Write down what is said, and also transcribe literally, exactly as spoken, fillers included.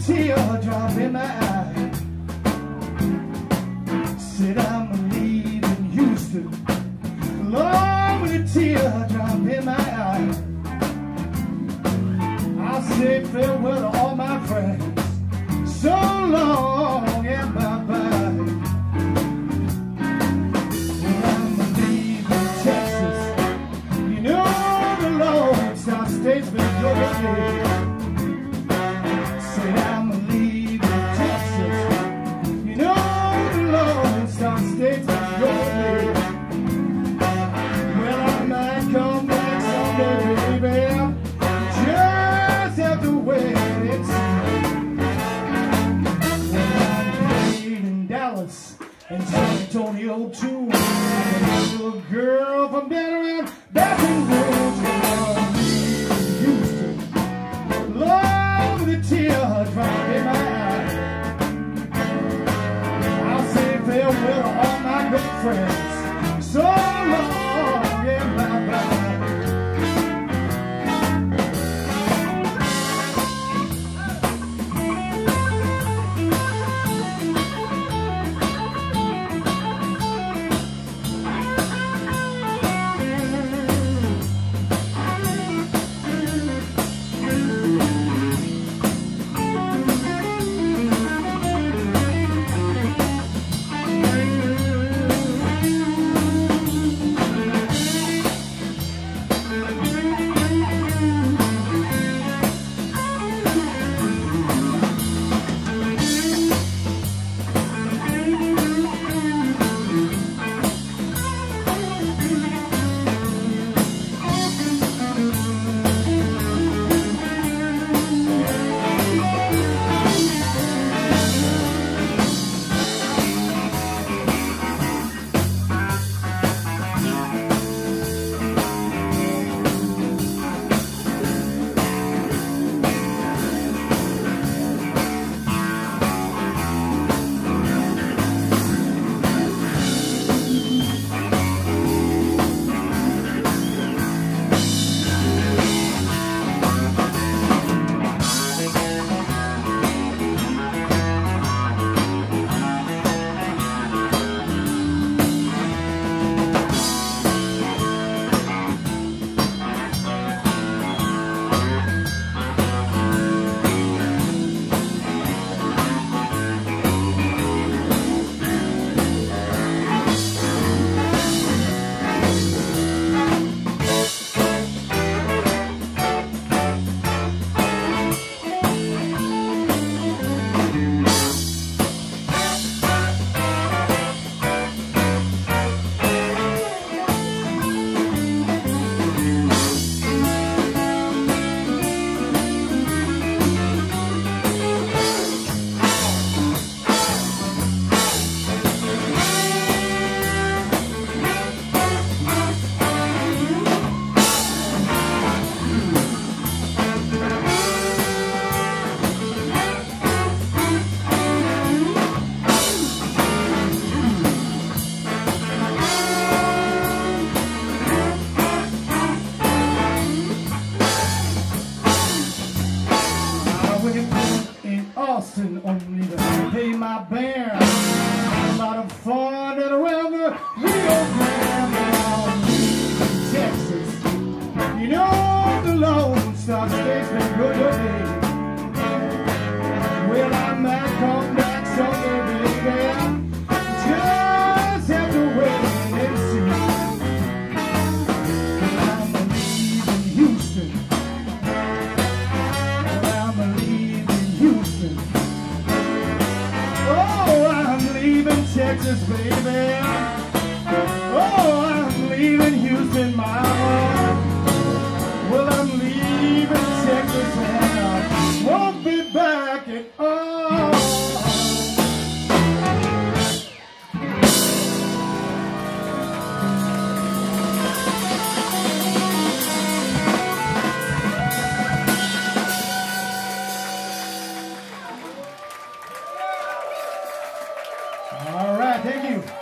teardrop in my eye. Said I'm leaving Houston, along with a teardrop in my eye. I'll say farewell to all my friends, so long and bye-bye. Well, I'm leaving Texas, you know the Lone Star State's been good to me. Said I'm leaving Texas, you know the Lone Star State's been good to me. Well, I might come back someday, baby, just have to wait and see. And San Antonio too. A little girl from down around Baton Rouge, Houston, love with a teardrop in my eye. I'll say farewell to all my good friends, so long and bye-bye. Only to pay my bear. A lot of fun and around the Rio Grande down in Texas. You know the Lone Star State's been good to me. Well, I might come back someday, baby. Just have to wait and see. Well, I'm leaving Houston. Well, I'm leaving Houston. Texas, baby. Oh, I'm leaving Houston, mama. Well, I'm leaving Texas, and I won't be back at all. All right, thank you.